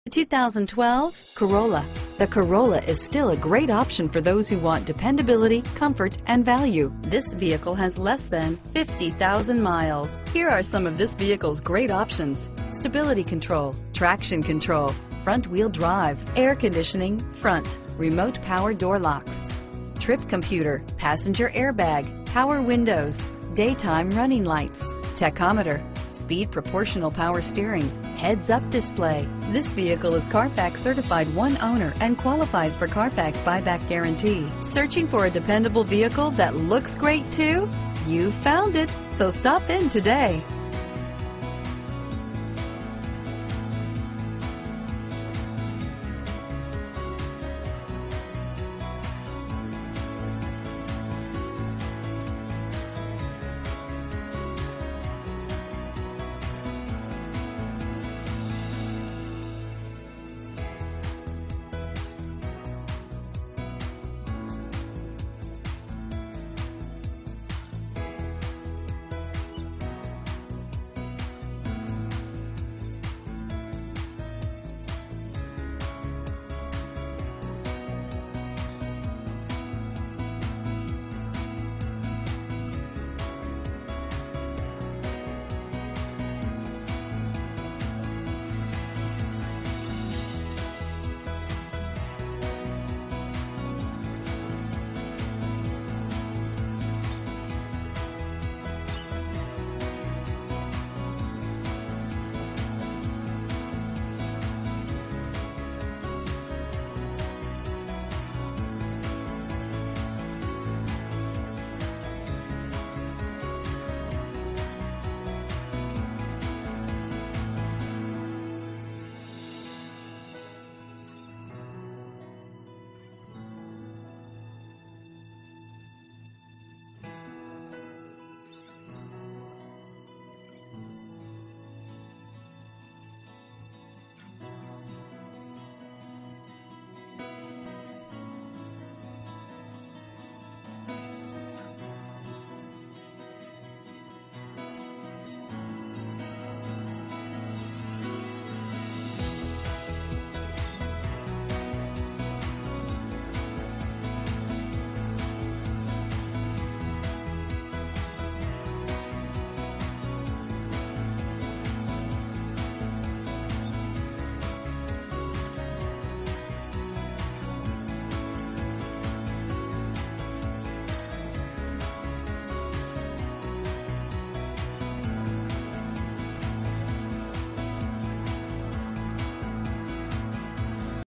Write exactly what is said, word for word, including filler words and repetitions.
two thousand twelve Corolla. The Corolla is still a great option for those who want dependability, comfort, and value. This vehicle has less than fifty thousand miles. Here are some of this vehicle's great options: stability control, traction control, front-wheel drive, air conditioning, front, remote power door locks, trip computer, passenger airbag, power windows, daytime running lights, tachometer, speed proportional power steering, heads-up display. This vehicle is Carfax certified one owner and qualifies for Carfax buyback guarantee. Searching for a dependable vehicle that looks great too? You found it, so stop in today.